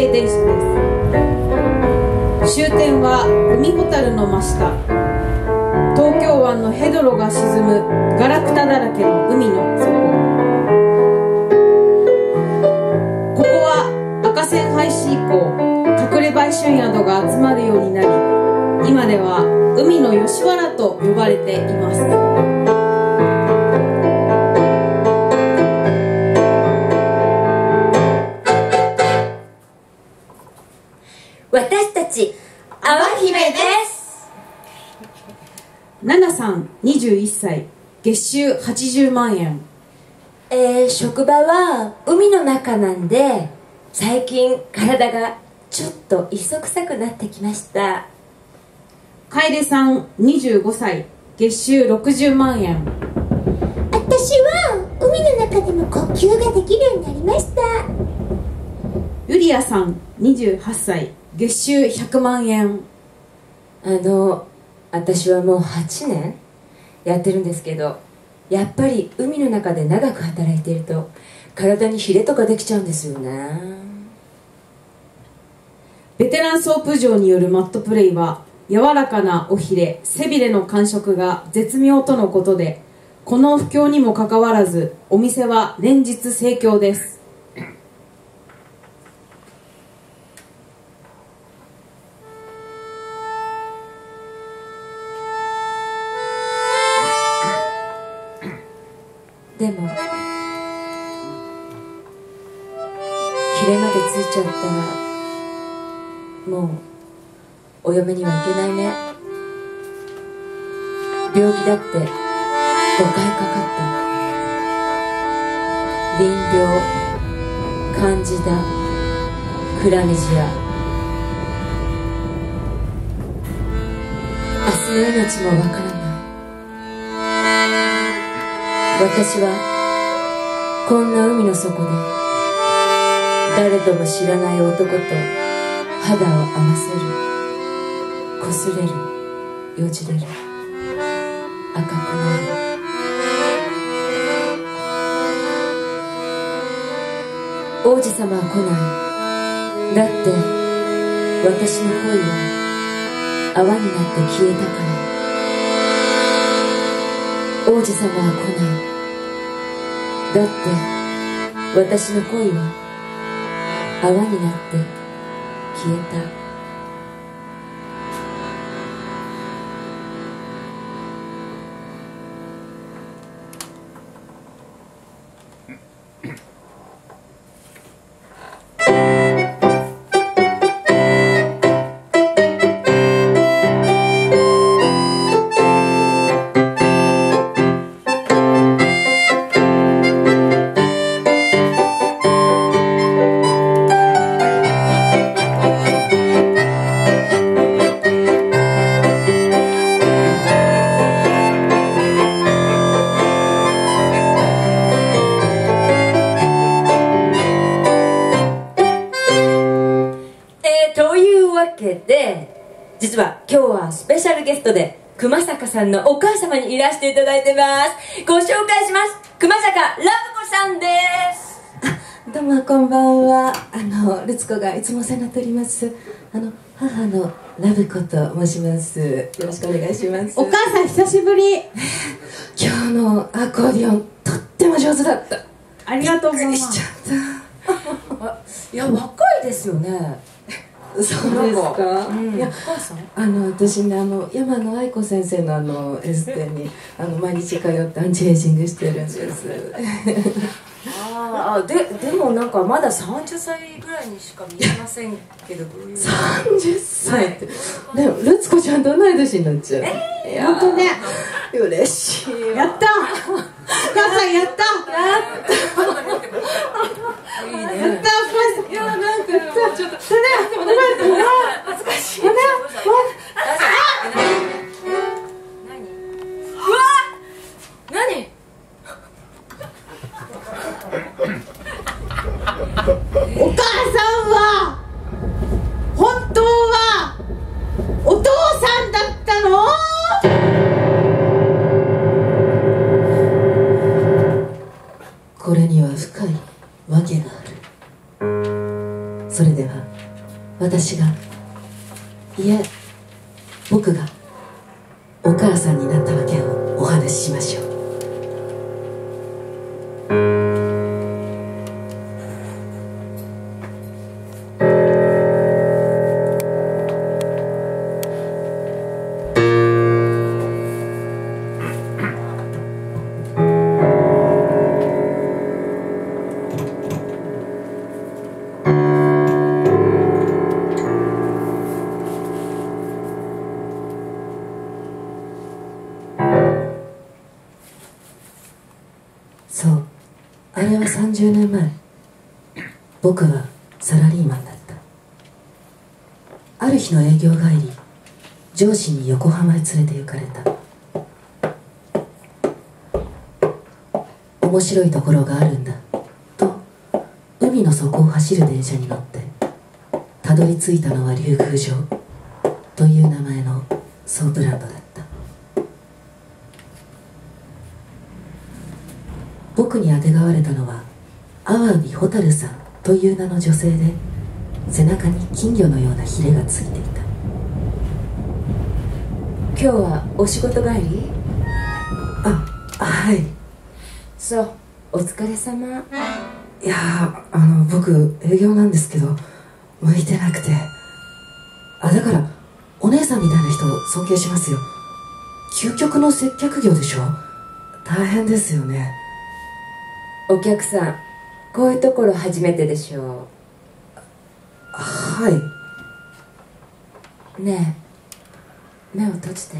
営電車です。終点は海ほたるの真下、東京湾のヘドロが沈むガラクタだらけの海の底。ここは赤線廃止以降、隠れ売春宿が集まるようになり、今では海の吉原と呼ばれています。 私たち淡姫です。 ナナさん21歳、月収80万円。 職場は海の中なんで、最近体がちょっと磯臭くなってきました。 楓さん25歳、月収60万円。 私は海の中でも呼吸ができるようになりました。 ユリアさん28歳、月収100万円。 私はもう8年やってるんですけど、やっぱり海の中で長く働いていると体にヒレとかできちゃうんですよね。 ベテランソープ場によるマットプレイは柔らかなおひれ、背びれの感触が絶妙とのことで、この不況にもかかわらずお店は連日盛況です。 でもヒレまでついちゃったらもうお嫁には行けないね。病気だって5回かかった。淋病、カンジダ、クラミジア。明日の命もわからない。私はこんな海の底で誰とも知らない男と肌を合わせる、こすれる、よじれる、赤くなる。王子様は来ない。だって私の恋は泡になって消えたから。王子様は来ない。だって私の恋は泡になって消えた。実は今日はスペシャルゲストで熊坂さんのお母様にいらしていただいてます。ご紹介します。熊坂ラブ子さんです。 どうもこんばんは。ルツ子がいつもお世話になっております。母のラブ子と申します。よろしくお願いします。 お母さん久しぶり。 今日のアコーディオンとっても上手だった。 ありがとうございます。 びっくりしちゃった。 いや若いですよね。 そうですか。いや、私ね、山野愛子先生のエステに毎日通ってアンチエイジングしてるんです。 でもなんかまだ30歳ぐらいにしか見えませんけど。 30歳ってでもルツ子ちゃんと同い年になっちゃう。 本当ね。 嬉しい。 やった。お母さんやった。 いいね。 やった。 いや、なんかちょっと恥ずかしい。何？ お母さんは本当はお父さんだったの？ これには深い訳がある。それルでは私が、いえ僕がお母さんになったわけをお話ししましょう。そう、あれは30年前、僕はサラリーマンだった。ある日の営業帰り、上司に横浜へ連れて行かれた。面白いところがあるんだと、海の底を走る電車に乗ってたどり着いたのは竜宮城という名前のソープランドだった。僕にあてがわれたのはアワビホタルさんという名の女性で、背中に金魚のようなヒレがついていた。 今日はお仕事帰り？ あ、はい。 そう、お疲れ様。 いや僕営業なんですけど向いてなくて。だからお姉さんみたいな人を尊敬しますよ。究極の接客業でしょ。大変ですよね。 お客さん、こういうところ初めてでしょはい。 ねえ、目を閉じて。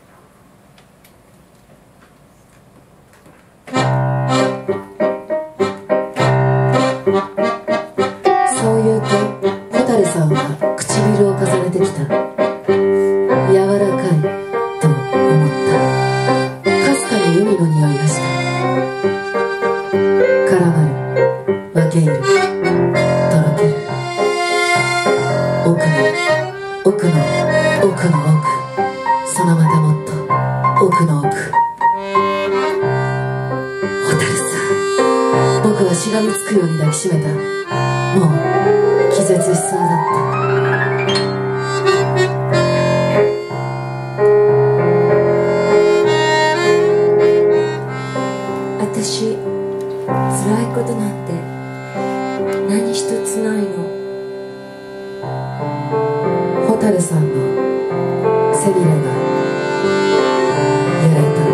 そう言うとホタルさんは唇を重ねてきた。柔らかいと思った。かすかに海の匂いがした。絡まる、分け入る、とろける。奥の奥の奥の奥、そのまたもっと奥の奥。ホタルさん、僕はしがみつくように抱きしめた。もう気絶しそうだった。 私、辛いことなんて何一つないの。 ホタルさんの背びれが揺れた。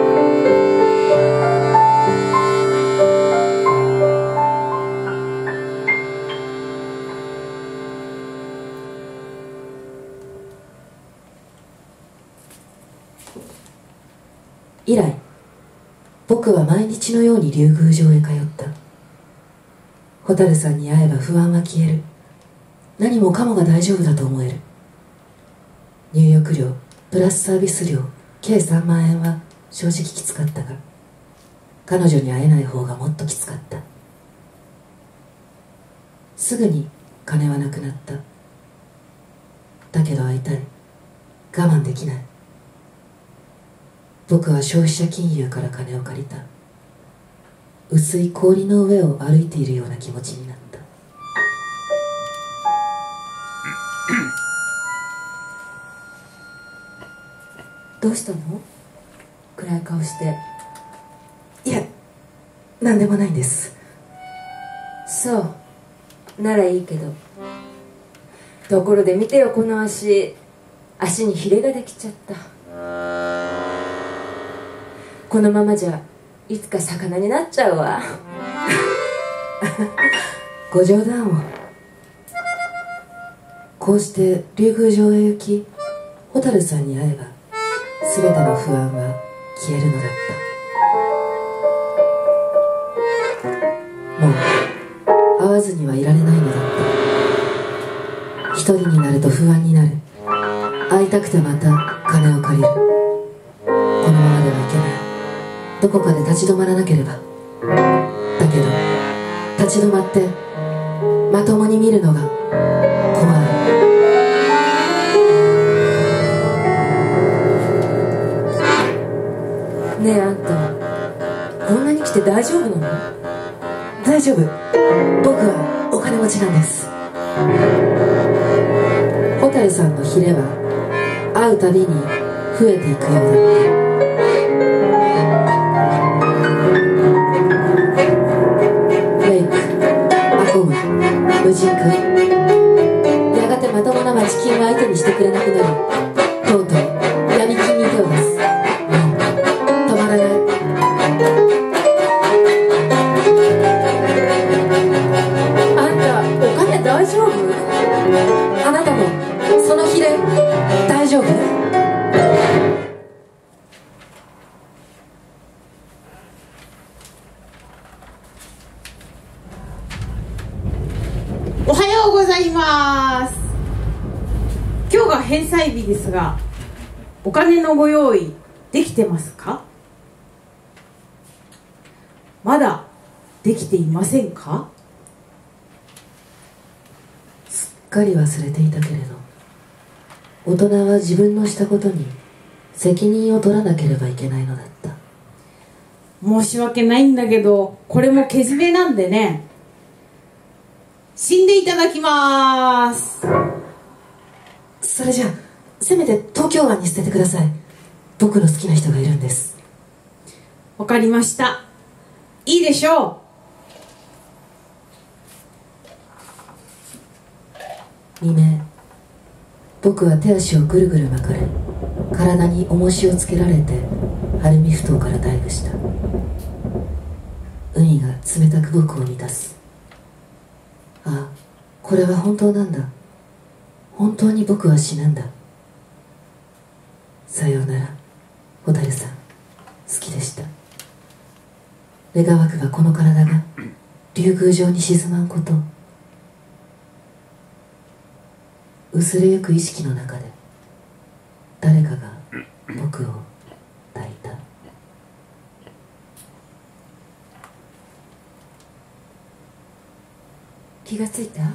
以来僕は毎日のように竜宮城へ通った。ホタルさんに会えば不安は消える。何もかもが大丈夫だと思える。入浴料プラスサービス料計3万円は正直きつかったが、彼女に会えない方がもっときつかった。すぐに金はなくなった。だけど会いたい。我慢できない。僕は消費者金融から金を借りた。薄い氷の上を歩いているような気持ちになった。 どうしたの？暗い顔して。 いや、何でもないんです。 そうならいいけど。ところで見てよ、この足にヒレができちゃった。このままじゃいつか魚になっちゃうわ。 ご冗談を。こうして竜宮城へ行き、ホタルさんに会えば全ての不安は消えるのだった。もう会わずにはいられないのだった。一人になると不安になる。会いたくてまた金を借りる。このままではいけない。どこかで立ち止まらなければ。だけど立ち止まってまともに見るのが怖い。 ねえ、あんたこんなに来て大丈夫なの？ 大丈夫。僕はお金持ちなんです。 蛍さんのヒレは会うたびに増えていくようだった。メイク、アコム、無人化、やがてまともな町金を相手にしてくれなくなり、とうとう闇金に手を出す。もう止まらない。あんたお金大丈夫？あなたもそのヒレ大丈夫？ おはようございます。今日が返済日ですが、お金のご用意できてますか？まだできていませんか？ すっかり忘れていたけれど、大人は自分のしたことに責任を取らなければいけないのだった。 申し訳ないんだけど、これもけじめなんでね、死んでいただきます。 それじゃあせめて東京湾に捨ててください。僕の好きな人がいるんです。 わかりました。いいでしょう。未明、僕は手足をぐるぐる巻かれ、体に重しをつけられてアルミ埠頭からダイブした。海が冷たく僕を満たす。ああ、これは本当なんだ。本当に僕は死ぬんだ。さようなら、蛍さん。好きでした。願わくばこの体が竜宮城に沈まんこと。薄れゆく意識の中で誰かが僕を抱いた。気がついた？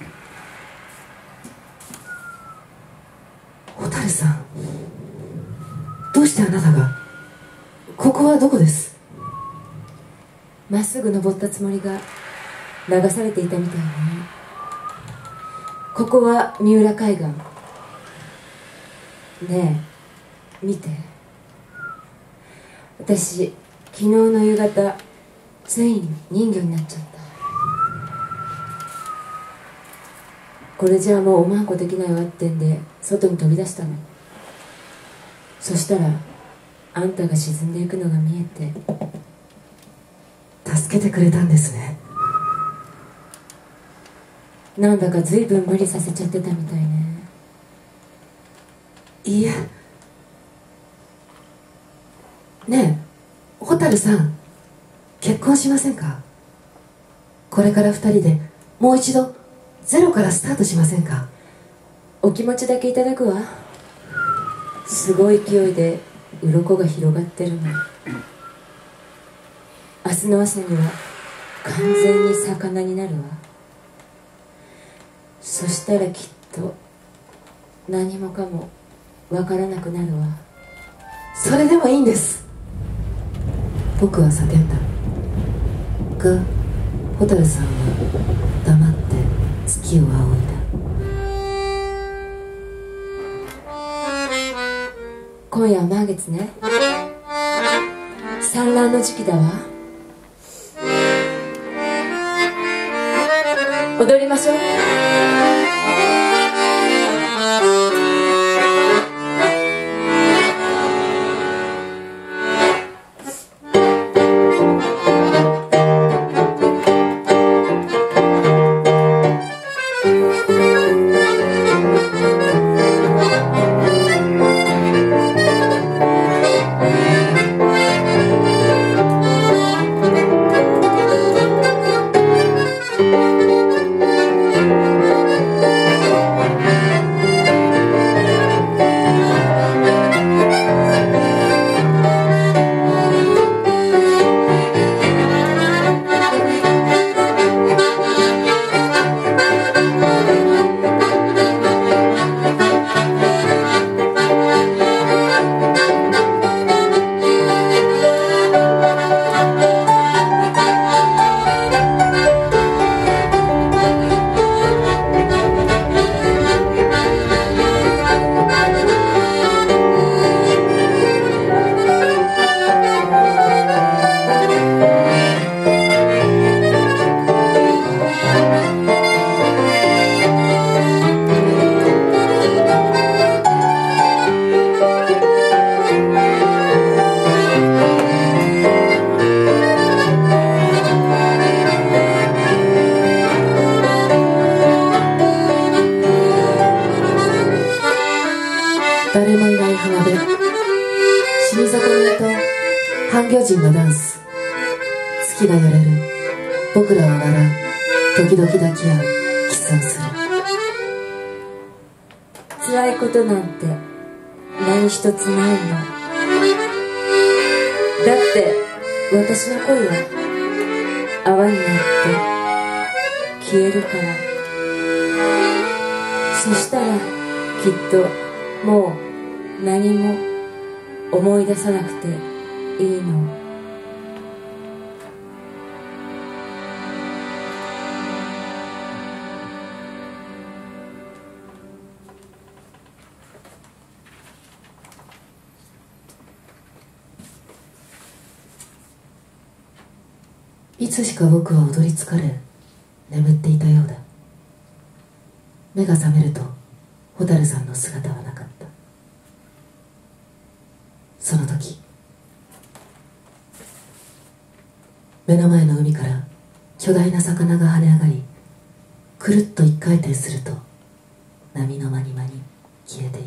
蛍さん、どうしてあなたが？ここはどこです？ まっすぐ登ったつもりが流されていたみたいね。ここは三浦海岸。ねえ、見て。私昨日の夕方ついに人魚になっちゃった。これじゃあもうおまんこできないわってんで外に飛び出したの。そしたらあんたが沈んでいくのが見えて。 助けてくれたんですね。 なんだか随分無理させちゃってたみたいね。 いいえ。ねえ、蛍さん、結婚しませんか？これから2人でもう一度ゼロからスタートしませんか？ お気持ちだけいただくわ。すごい勢いで鱗が広がってるの。明日の朝には完全に魚になるわ。そしたらきっと何もかもわからなくなるわ。 それでもいいんです。僕は叫んだが、蛍さんは黙って月を仰いだ。 今夜は満月ね。産卵の時期だわ。踊りましょう。 誰もいない浜辺、死に損ないと半魚人のダンス、月が揺れる、僕らは笑う、時々抱き合う、キスをする。 辛いことなんて何一つないの。だって私の恋は泡になって消えるから。そしたらきっともう何も思い出さなくていいの。 いつしか僕は踊り疲れ眠っていたようだ。目が覚めると蛍さんの姿はなかった。その時、目の前の海から巨大な魚が跳ね上がり、くるっと一回転すると波の間に消えていった。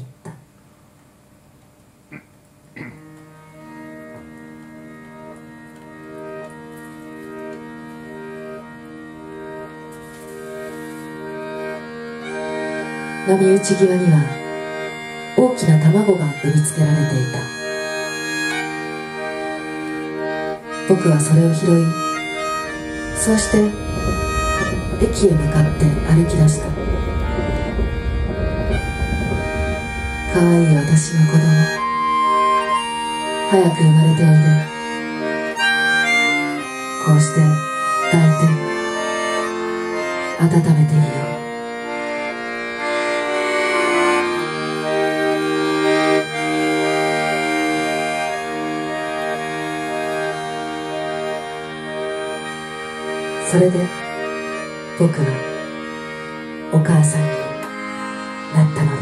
波打ち際には大きな卵が産みつけられていた。僕はそれを拾い、そうして駅へ向かって歩き出した。かわいい私の子供、早く生まれておいで。こうして抱いて温めているよ。それで僕はお母さんになったのだ。